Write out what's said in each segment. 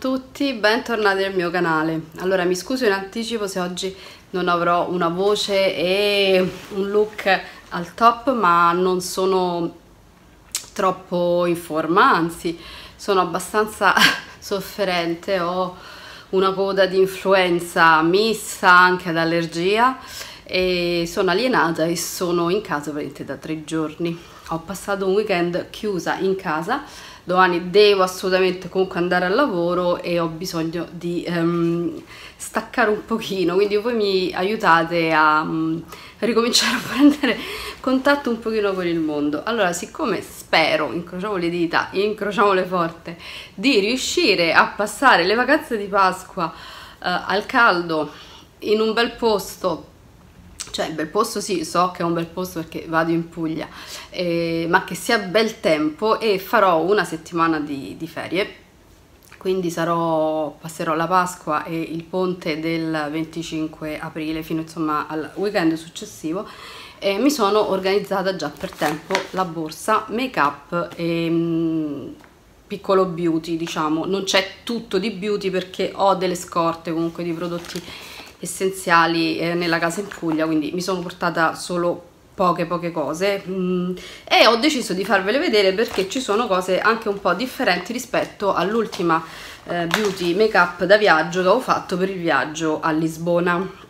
tutti, bentornati nel mio canale. Allora, mi scuso in anticipo se oggi non avrò una voce e un look al top, ma non sono troppo in forma, anzi sono abbastanza sofferente, ho una coda di influenza mista anche ad allergia e sono alienata e sono in casa praticamente da 3 giorni. Ho passato un weekend chiusa in casa. Domani devo assolutamente comunque andare al lavoro e ho bisogno di staccare un pochino, quindi voi mi aiutate a ricominciare a prendere contatto un pochino con il mondo. Allora, siccome spero, incrociamo le dita, incrociamole forte, di riuscire a passare le vacanze di Pasqua al caldo in un bel posto, cioè bel posto sì, so che è un bel posto perché vado in Puglia, ma che sia bel tempo, e farò una settimana di ferie, quindi passerò la Pasqua e il ponte del 25 aprile fino insomma al weekend successivo, e mi sono organizzata già per tempo la borsa, make up e piccolo beauty, diciamo. Non c'è tutto di beauty perché ho delle scorte comunque di prodotti essenziali nella casa in Puglia, quindi mi sono portata solo poche cose e ho deciso di farvele vedere perché ci sono cose anche un po' differenti rispetto all'ultima beauty make up da viaggio che ho fatto per il viaggio a Lisbona.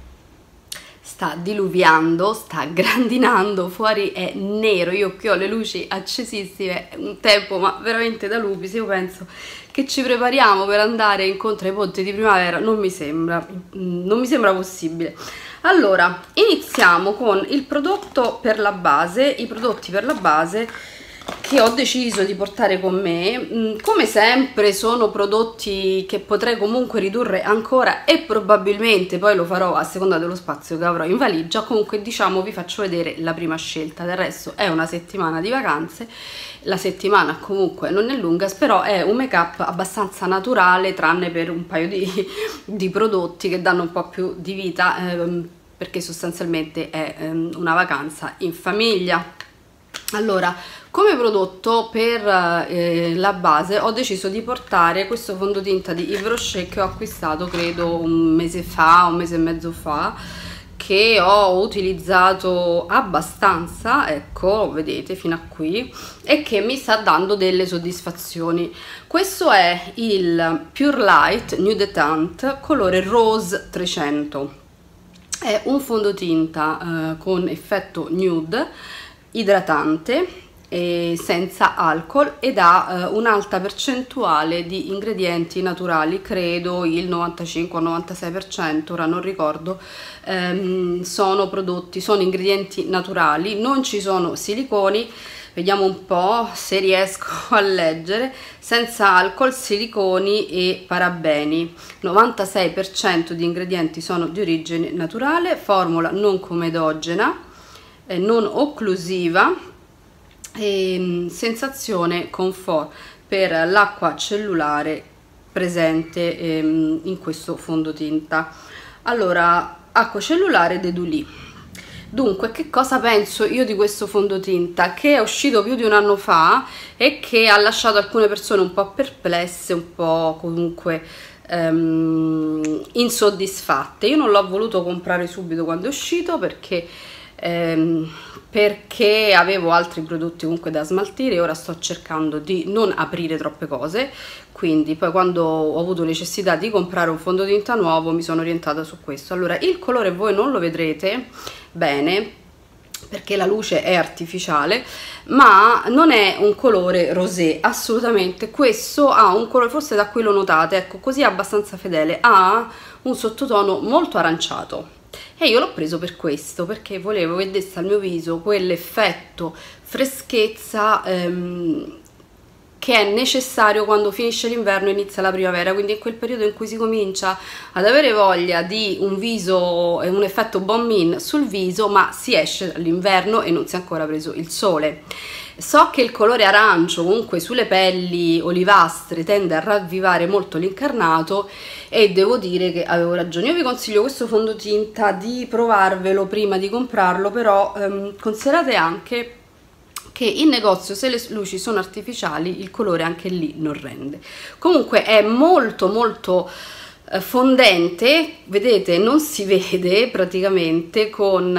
Sta diluviando, sta grandinando, fuori è nero, io qui ho le luci accesissime, un tempo ma veramente da lupi. Se io penso che ci prepariamo per andare incontro ai ponti di primavera, non mi sembra possibile. Allora, iniziamo con il prodotto per la base, i prodotti per la base che ho deciso di portare con me. Come sempre sono prodotti che potrei comunque ridurre ancora e probabilmente poi lo farò a seconda dello spazio che avrò in valigia. Comunque, diciamo, vi faccio vedere la prima scelta. Del resto è una settimana di vacanze, la settimana comunque non è lunga, però è un make up abbastanza naturale, tranne per un paio di prodotti che danno un po' più di vita, perché sostanzialmente è una vacanza in famiglia. Allora, come prodotto per la base ho deciso di portare questo fondotinta di Yves Rocher che ho acquistato credo un mese e mezzo fa, che ho utilizzato abbastanza, ecco, vedete fino a qui, e che mi sta dando delle soddisfazioni. Questo è il Pure Light Nude Teint colore Rose 300, è un fondotinta con effetto nude, idratante e senza alcol, ed ha un'alta percentuale di ingredienti naturali, credo il 95-96%, ora non ricordo. Sono ingredienti naturali, non ci sono siliconi. Vediamo un po' se riesco a leggere: senza alcol, siliconi e parabeni. 96% di ingredienti sono di origine naturale, formula non comedogena, non occlusiva e sensazione comfort per l'acqua cellulare presente in questo fondotinta. Allora, acqua cellulare Dedulì. Dunque, che cosa penso io di questo fondotinta? Che è uscito più di un anno fa e che ha lasciato alcune persone un po' perplesse, un po' comunque insoddisfatte. Io non l'ho voluto comprare subito quando è uscito perché avevo altri prodotti comunque da smaltire, e ora sto cercando di non aprire troppe cose, quindi poi quando ho avuto necessità di comprare un fondotinta nuovo mi sono orientata su questo. Allora, il colore voi non lo vedrete bene perché la luce è artificiale, ma non è un colore rosé assolutamente. Questo ha un colore, forse da qui lo notate, ecco, così abbastanza fedele, ha un sottotono molto aranciato. E io l'ho preso per questo, perché volevo che desse al mio viso quell'effetto freschezza che è necessario quando finisce l'inverno e inizia la primavera, quindi in quel periodo in cui si comincia ad avere voglia di un viso e un effetto bon min sul viso, ma si esce dall'inverno e non si è ancora preso il sole. So che il colore arancio comunque sulle pelli olivastre tende a ravvivare molto l'incarnato, e devo dire che avevo ragione. Io vi consiglio questo fondotinta di provarvelo prima di comprarlo, però considerate anche che in negozio, se le luci sono artificiali, il colore anche lì non rende. Comunque è molto molto fondente, vedete, non si vede praticamente con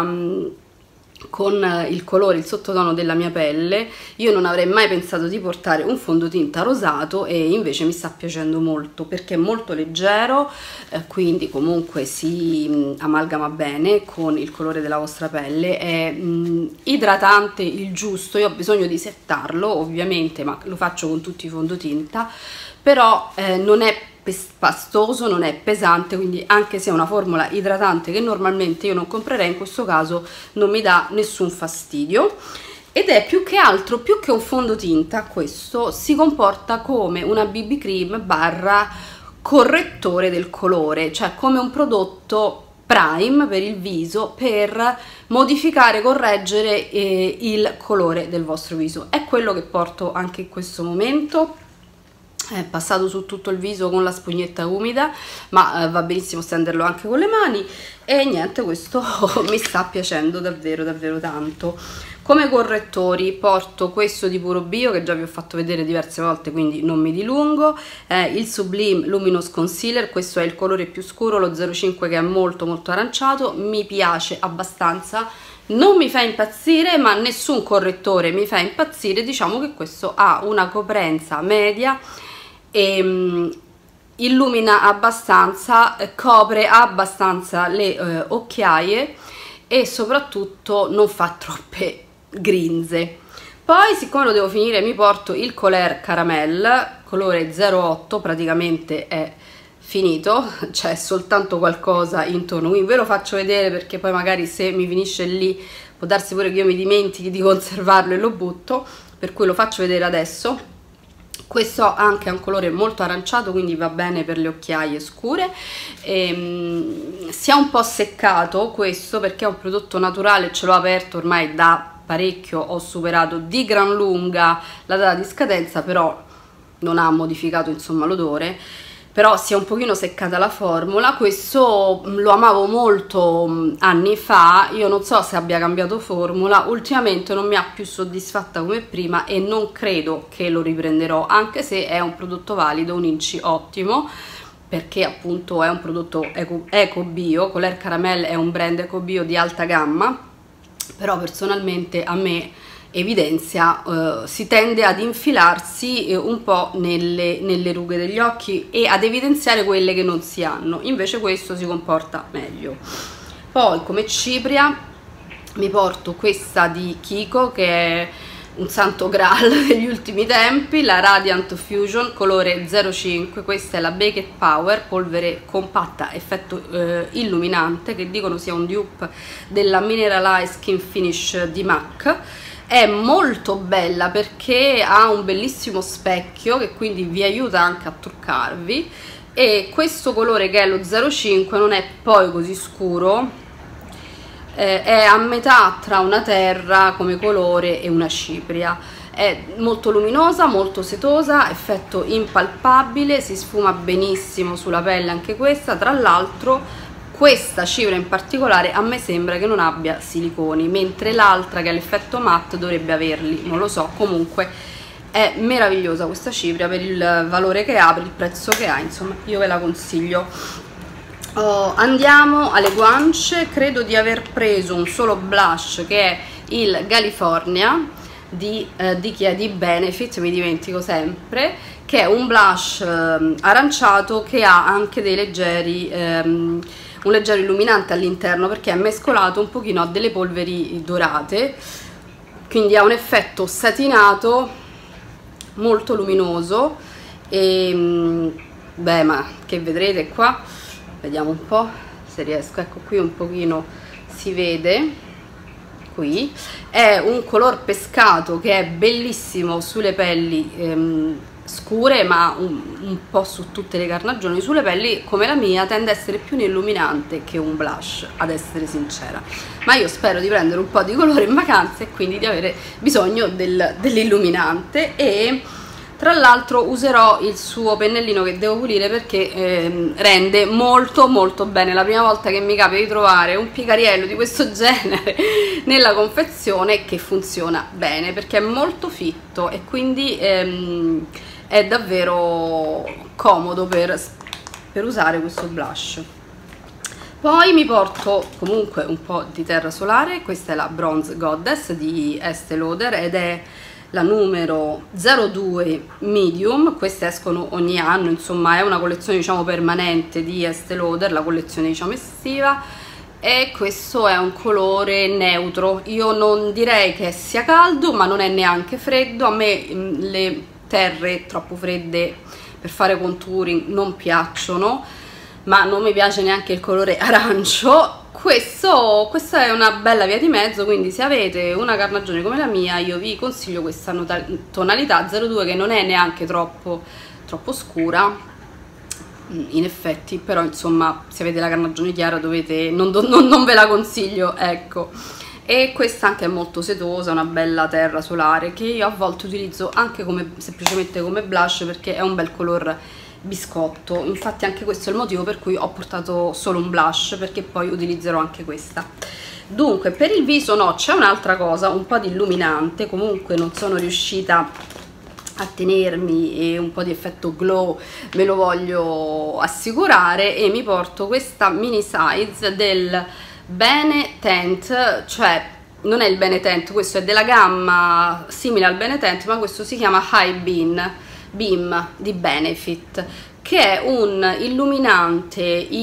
il colore, il sottotono della mia pelle. Io non avrei mai pensato di portare un fondotinta rosato e invece mi sta piacendo molto perché è molto leggero, quindi comunque si amalgama bene con il colore della vostra pelle, è idratante il giusto. Io ho bisogno di settarlo ovviamente, ma lo faccio con tutti i fondotinta, però non è pastoso, non è pesante, quindi anche se è una formula idratante che normalmente io non comprerei, in questo caso non mi dà nessun fastidio. Ed è più che altro, più che un fondotinta, questo si comporta come una BB cream barra correttore del colore, cioè come un prodotto prime per il viso per modificare, correggere il colore del vostro viso. È quello che porto anche in questo momento. È passato su tutto il viso con la spugnetta umida, ma va benissimo stenderlo anche con le mani. E niente, questo mi sta piacendo davvero davvero tanto. Come correttori porto questo di Puro Bio, che già vi ho fatto vedere diverse volte, quindi non mi dilungo. Il Sublime Luminous Concealer, questo è il colore più scuro, lo 05, che è molto molto aranciato, mi piace abbastanza. Non mi fa impazzire, ma nessun correttore mi fa impazzire. Diciamo che questo ha una coprenza media e illumina abbastanza, copre abbastanza le occhiaie e soprattutto non fa troppe grinze. Poi, siccome lo devo finire, mi porto il Color Caramel, colore 08, praticamente è finito, c'è soltanto qualcosa intorno, quindi ve lo faccio vedere perché poi magari se mi finisce lì può darsi pure che io mi dimentichi di conservarlo e lo butto, per cui lo faccio vedere adesso. Questo anche è un colore molto aranciato, quindi va bene per le occhiaie scure. Si è un po' seccato questo perché è un prodotto naturale, ce l'ho aperto ormai da parecchio, ho superato di gran lunga la data di scadenza, però non ha modificato insomma l'odore. Però si è un pochino seccata la formula. Questo lo amavo molto anni fa, io non so se abbia cambiato formula, ultimamente non mi ha più soddisfatta come prima e non credo che lo riprenderò, anche se è un prodotto valido, un inci ottimo, perché appunto è un prodotto eco bio. Color Caramel è un brand eco bio di alta gamma, però personalmente a me evidenzia, si tende ad infilarsi un po' nelle rughe degli occhi e ad evidenziare quelle che non si hanno, invece questo si comporta meglio. Poi come cipria mi porto questa di Kiko, che è un santo graal degli ultimi tempi, la Radiant Fusion colore 05, questa è la Baked Power, polvere compatta effetto illuminante, che dicono sia un dupe della Mineralized Skin Finish di MAC. È molto bella perché ha un bellissimo specchio che quindi vi aiuta anche a truccarvi, e questo colore, che è lo 05, non è poi così scuro, è a metà tra una terra come colore e una cipria. È molto luminosa, molto setosa, effetto impalpabile, si sfuma benissimo sulla pelle anche questa. Tra l'altro questa cipria in particolare a me sembra che non abbia siliconi, mentre l'altra, che è l'effetto matte, dovrebbe averli, non lo so. Comunque è meravigliosa questa cipria per il valore che ha, per il prezzo che ha, insomma io ve la consiglio. Andiamo alle guance. Credo di aver preso un solo blush, che è il California di chi è? Di Benefit, mi dimentico sempre, che è un blush aranciato che ha anche dei leggeri un leggero illuminante all'interno, perché è mescolato un pochino a delle polveri dorate, quindi ha un effetto satinato molto luminoso. E beh, ma che vedrete qua, vediamo un po' se riesco, ecco qui un pochino si vede, qui è un color pescato che è bellissimo sulle pelli scure, ma un po' su tutte le carnagioni. Sulle pelli come la mia tende a essere più un illuminante che un blush, ad essere sincera, ma io spero di prendere un po' di colore in vacanza e quindi di avere bisogno dell'illuminante. E Tra l'altro userò il suo pennellino che devo pulire perché rende molto molto bene. La prima volta che mi capita di trovare un piegariello di questo genere nella confezione che funziona bene, perché è molto fitto e quindi è davvero comodo per usare questo blush. Poi mi porto comunque un po' di terra solare. Questa è la Bronze Goddess di Estée Lauder ed è la numero 02 medium. Queste escono ogni anno, insomma è una collezione diciamo permanente di Estée Lauder, la collezione diciamo estiva, e questo è un colore neutro. Io non direi che sia caldo ma non è neanche freddo. A me le terre troppo fredde per fare contouring non piacciono, ma non mi piace neanche il colore arancio. Questa è una bella via di mezzo, quindi se avete una carnagione come la mia io vi consiglio questa tonalità 02, che non è neanche troppo scura in effetti, però insomma se avete la carnagione chiara dovete, non ve la consiglio, ecco. E questa anche è molto setosa, una bella terra solare che io a volte utilizzo anche semplicemente come blush, perché è un bel color biscotto. Infatti anche questo è il motivo per cui ho portato solo un blush, perché poi utilizzerò anche questa. Dunque per il viso no, c'è un'altra cosa, un po' di illuminante. Comunque non sono riuscita a tenermi e un po' di effetto glow me lo voglio assicurare, e mi porto questa mini size del Benetint, cioè non è il Benetint, questo è della gamma simile al Benetint, ma questo si chiama High Beam di Benefit, che è un illuminante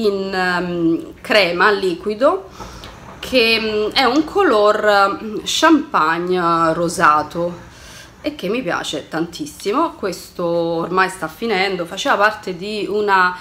in crema liquido, che è un color champagne rosato e che mi piace tantissimo. Questo ormai sta finendo, faceva parte di una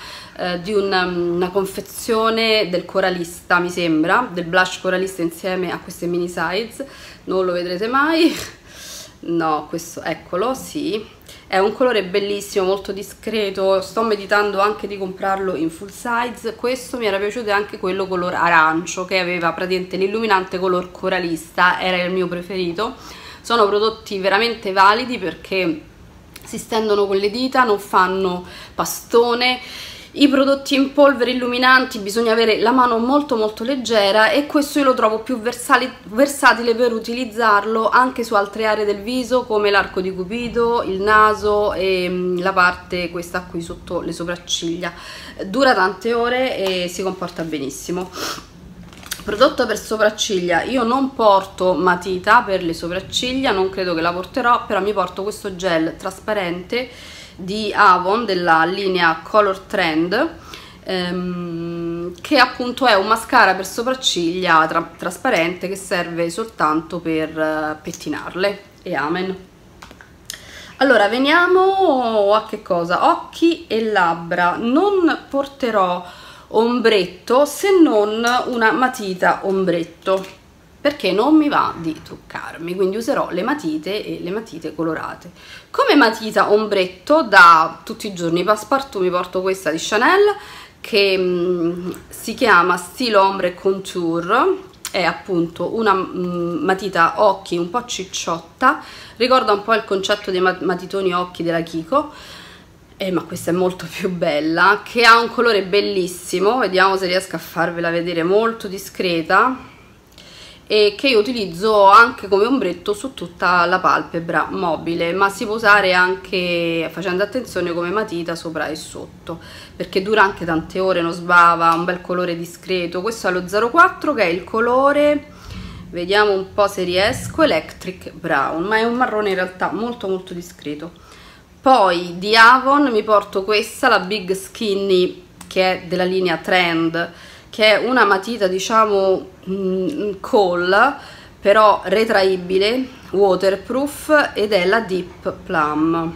confezione del Coralista, mi sembra, del blush Coralista insieme a queste mini size. Non lo vedrete mai. No, questo, eccolo, sì. È un colore bellissimo, molto discreto. Sto meditando anche di comprarlo in full size. Questo mi era piaciuto, anche quello color arancio, che aveva praticamente l'illuminante color Coralista, era il mio preferito. Sono prodotti veramente validi perché si stendono con le dita, non fanno pastone. I prodotti in polvere illuminanti bisogna avere la mano molto molto leggera, e questo io lo trovo più versatile per utilizzarlo anche su altre aree del viso come l'arco di Cupido, il naso e la parte questa qui sotto le sopracciglia. Dura tante ore e si comporta benissimo. Prodotto per sopracciglia, io non porto matita per le sopracciglia, non credo che la porterò, però mi porto questo gel trasparente di Avon della linea Color Trend, che appunto è un mascara per sopracciglia trasparente che serve soltanto per pettinarle, e amen. Allora veniamo a che cosa? Occhi e labbra. Non porterò ombretto se non una matita ombretto, perché non mi va di truccarmi, quindi userò le matite e le matite colorate. Come matita ombretto da tutti i giorni Passepartout mi porto questa di Chanel, che si chiama Style Ombre Contour. È appunto una matita occhi un po' cicciotta, ricorda un po' il concetto dei matitoni occhi della Kiko, ma questa è molto più bella, che ha un colore bellissimo. Vediamo se riesco a farvela vedere, molto discreta, e che io utilizzo anche come ombretto su tutta la palpebra mobile, ma si può usare anche facendo attenzione come matita sopra e sotto, perché dura anche tante ore, non sbava, un bel colore discreto. Questo è lo 04, che è il colore, vediamo un po' se riesco, Electric Brown, ma è un marrone in realtà molto molto discreto. Poi di Avon mi porto questa, la Big Skinny, che è della linea Trend, che è una matita diciamo cool, però retraibile, waterproof, ed è la Deep Plum,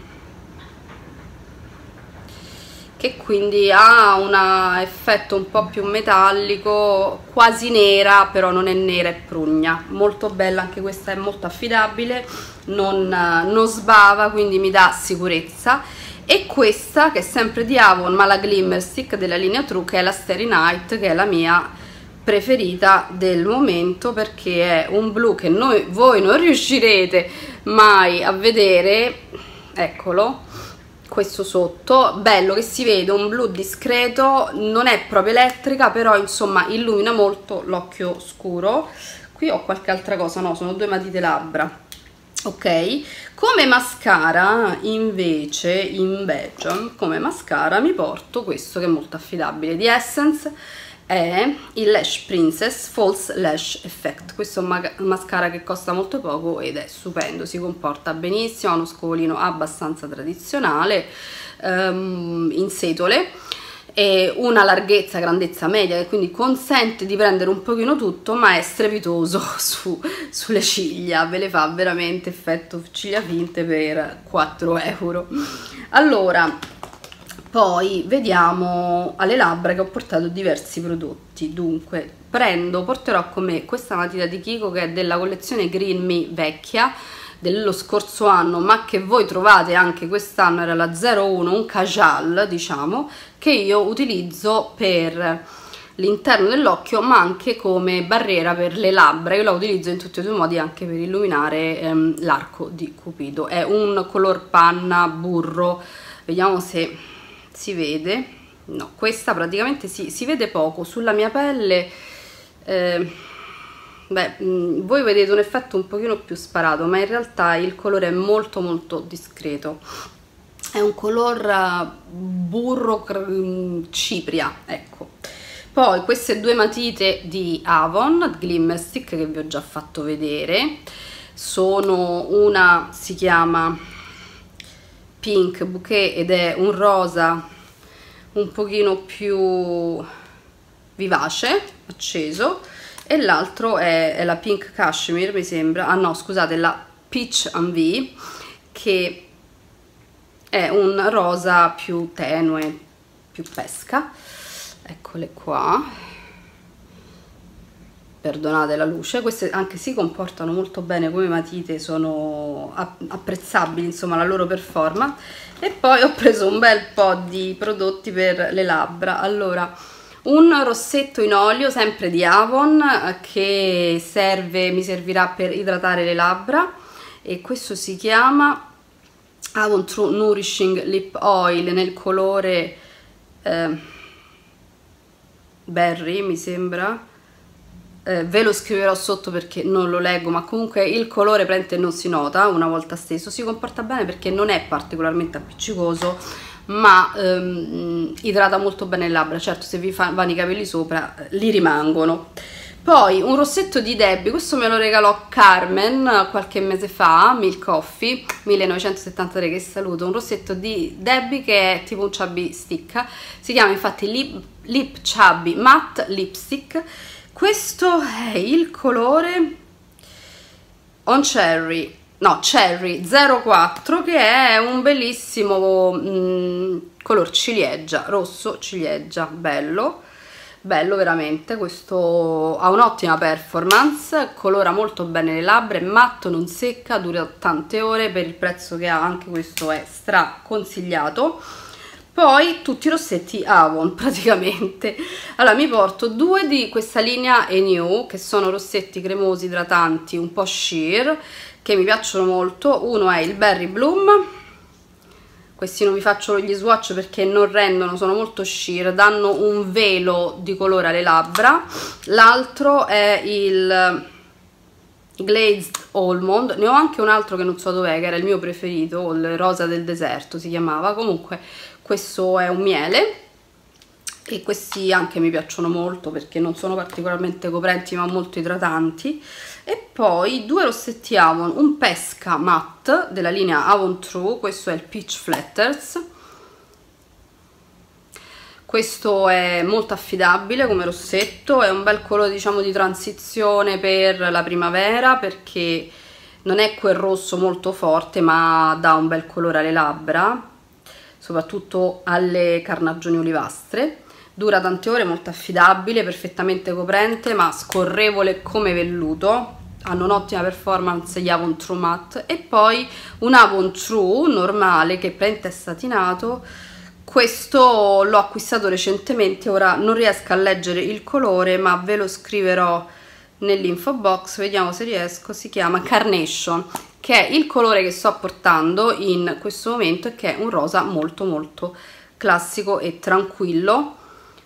che quindi ha un effetto un po' più metallico, quasi nera, però non è nera, è prugna. Molto bella anche questa, è molto affidabile, non sbava, quindi mi dà sicurezza. E questa, che è sempre di Avon, ma la Glimmer Stick della linea True, che è la Starry Night, che è la mia preferita del momento, perché è un blu che voi non riuscirete mai a vedere, eccolo, questo sotto, bello che si vede, un blu discreto, non è proprio elettrica, però insomma illumina molto l'occhio scuro. Qui ho qualche altra cosa, no, sono 2 matite labbra. Ok, come mascara invece in beige, come mascara mi porto questo che è molto affidabile, di Essence, è il Lash Princess False Lash Effect. Questo è un mascara che costa molto poco ed è stupendo, si comporta benissimo, ha uno scovolino abbastanza tradizionale, in setole, e una larghezza, grandezza media, che quindi consente di prendere un pochino tutto, ma è strepitoso sulle ciglia, ve le fa veramente effetto ciglia finte per 4 euro. Allora, poi vediamo alle labbra, che ho portato diversi prodotti. Dunque porterò con me questa matita di Kiko, che è della collezione Green Me vecchia dello scorso anno, ma che voi trovate anche quest'anno, era la 01, un cajal diciamo, che io utilizzo per l'interno dell'occhio ma anche come barriera per le labbra. Io la utilizzo in tutti e 2 i modi, anche per illuminare l'arco di Cupido. È un color panna burro, vediamo se si vede. No, questa praticamente si vede poco sulla mia pelle. Beh, voi vedete un effetto un pochino più sparato, ma in realtà il colore è molto molto discreto, è un color burro cipria, ecco. Poi queste 2 matite di Avon Glimmer Stick, che vi ho già fatto vedere, sono una, si chiama Pink Bouquet ed è un rosa un pochino più vivace, acceso, e l'altro è la Pink Cashmere, mi sembra, ah no scusate, la Peach Envy, che è un rosa più tenue, più pesca. Eccole qua, perdonate la luce. Queste anche si comportano molto bene come matite, sono apprezzabili insomma la loro performance. E poi ho preso un bel po' di prodotti per le labbra. Allora, un rossetto in olio sempre di Avon, che mi servirà per idratare le labbra, e questo si chiama Avon True Nourishing Lip Oil nel colore berry, mi sembra. Ve lo scriverò sotto perché non lo leggo, ma comunque il colore praticamente non si nota una volta steso. Si comporta bene perché non è particolarmente appiccicoso, ma idrata molto bene le labbra. Certo, se vi vanno i capelli sopra li rimangono. Poi un rossetto di Debbie, questo me lo regalò Carmen qualche mese fa, Milk Coffee 1973, che saluto. Un rossetto di Debbie che è tipo un chubby stick, si chiama infatti Lip Chubby Matte Lipstick. Questo è il colore On Cherry, no, Cherry 04, che è un bellissimo color ciliegia, rosso ciliegia, bello veramente. Questo ha un'ottima performance, colora molto bene le labbra, è matto, non secca, dura tante ore, per il prezzo che ha anche questo è stra consigliato. Poi tutti i rossetti Avon praticamente. Allora mi porto 2 di questa linea New, che sono rossetti cremosi idratanti un po' sheer, che mi piacciono molto. Uno è il Berry Bloom, questi non vi faccio gli swatch perché non rendono, sono molto sheer, danno un velo di colore alle labbra. L'altro è il Glazed Almond, ne ho anche un altro che non so dov'è, che era il mio preferito, il rosa del deserto si chiamava. Comunque questo è un miele, e questi anche mi piacciono molto perché non sono particolarmente coprenti ma molto idratanti. E poi 2 rossetti Avon, un pesca matte della linea Avon True, questo è il Peach Flatters. Questo è molto affidabile come rossetto, è un bel colore diciamo di transizione per la primavera, perché non è quel rosso molto forte ma dà un bel colore alle labbra, soprattutto alle carnagioni olivastre. Dura tante ore, molto affidabile, perfettamente coprente ma scorrevole come velluto. Hanno un'ottima performance gli Avon True Matte. E poi un Avon True normale che prende satinato. Questo l'ho acquistato recentemente, ora non riesco a leggere il colore ma ve lo scriverò nell'info box, vediamo se riesco. Si chiama Carnation, che è il colore che sto portando in questo momento e che è un rosa molto molto classico e tranquillo,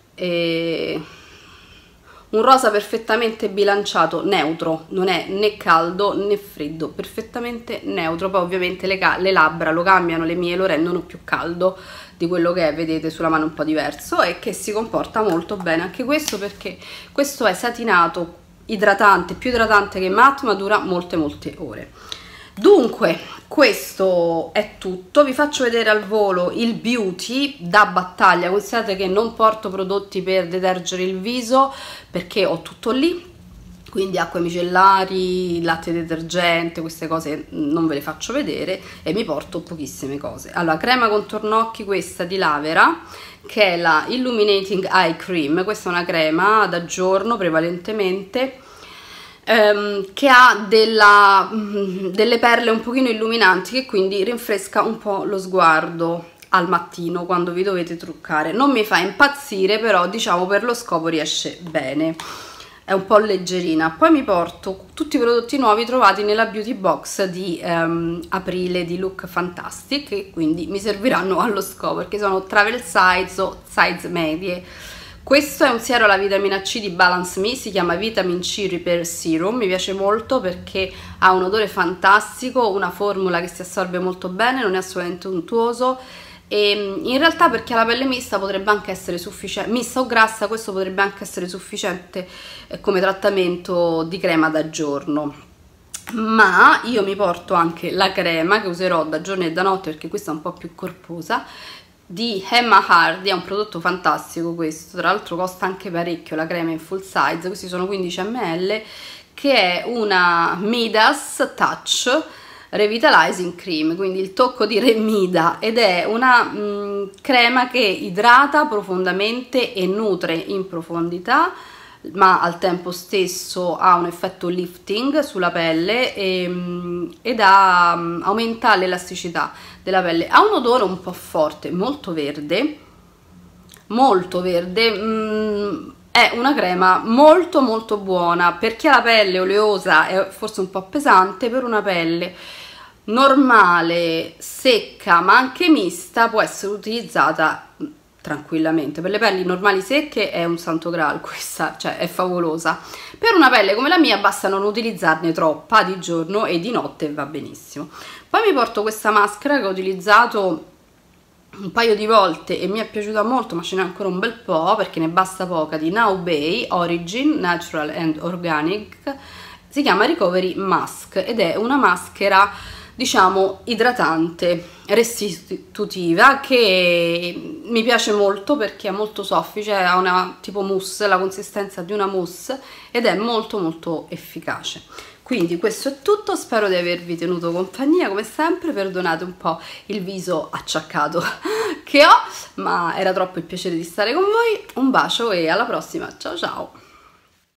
e un rosa perfettamente bilanciato, neutro, non è né caldo né freddo, perfettamente neutro. Poi ovviamente le labbra lo cambiano, le mie lo rendono più caldo di quello che è, vedete sulla mano un po' diverso, e che si comporta molto bene anche questo, perché questo è satinato, idratante, più idratante che matte, ma dura molte ore. Dunque questo è tutto, vi faccio vedere al volo il beauty da battaglia. Considerate che non porto prodotti per detergere il viso perché ho tutto lì, quindi acque micellari, latte detergente, queste cose non ve le faccio vedere, e mi porto pochissime cose. Allora, crema contorno occhi, questa di Lavera, che è la Illuminating Eye Cream. Questa è una crema da giorno prevalentemente, che ha delle perle un pochino illuminanti, che quindi rinfresca un po' lo sguardo al mattino quando vi dovete truccare. Non mi fa impazzire, però diciamo per lo scopo riesce bene, è un po' leggerina. Poi mi porto tutti i prodotti nuovi trovati nella beauty box di aprile di Look Fantastic, e quindi mi serviranno allo scopo perché sono travel size o size medie. Questo è un siero alla vitamina C di Balance Me, si chiama Vitamin C Repair Serum, mi piace molto perché ha un odore fantastico, una formula che si assorbe molto bene, non è assolutamente untuoso, e in realtà per chi ha la pelle mista potrebbe anche essere sufficiente, mista o grassa, questo potrebbe anche essere sufficiente come trattamento di crema da giorno. Ma io mi porto anche la crema che userò da giorno e da notte, perché questa è un po' più corposa, di Emma Hardy. È un prodotto fantastico questo, tra l'altro costa anche parecchio la crema in full size, questi sono 15 ml, che è una Midas Touch Revitalizing Cream, quindi il tocco di Remida, ed è una crema che idrata profondamente e nutre in profondità, ma al tempo stesso ha un effetto lifting sulla pelle ed aumenta l'elasticità della pelle. Ha un odore un po' forte, molto verde, è una crema molto buona per chi ha la pelle oleosa e forse un po' pesante. Per una pelle normale, secca ma anche mista può essere utilizzata tranquillamente. Per le pelli normali secche è un santo graal questa, cioè è favolosa. Per una pelle come la mia basta non utilizzarne troppa di giorno, e di notte va benissimo. Poi mi porto questa maschera che ho utilizzato un paio di volte e mi è piaciuta molto, ma ce n'è ancora un bel po' perché ne basta poca, di Now Bay Origin Natural and Organic, si chiama Recovery Mask ed è una maschera diciamo idratante, restitutiva, che mi piace molto perché è molto soffice, ha una tipo mousse, la consistenza di una mousse, ed è molto efficace. Quindi questo è tutto, spero di avervi tenuto compagnia come sempre, perdonate un po' il viso acciaccato che ho, ma era troppo il piacere di stare con voi. Un bacio e alla prossima, ciao ciao!